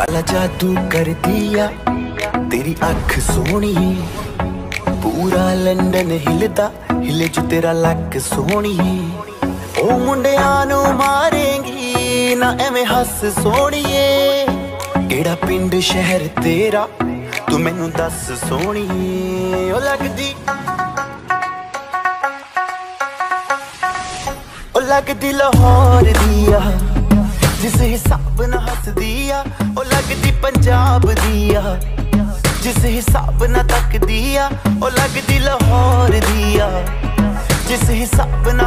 काला जादू कर दिया तेरी अख सोनी, पूरा लंडन हिलदा हिले जो तेरा लक सोनी। ओ मुंडिया नू मारेंगी ना एवें हस सोनिए, केड़ा पिंड शहर तेरा तू मैनू दस सोनिए। ओ लगदी लाहौर दिया जिस हिसाब ना हस दिया, ओ लगदी पंजाब दिया जिस हिसाब ना तक दिया, ओ लगदी लाहौर दिया जिस हिसाब ना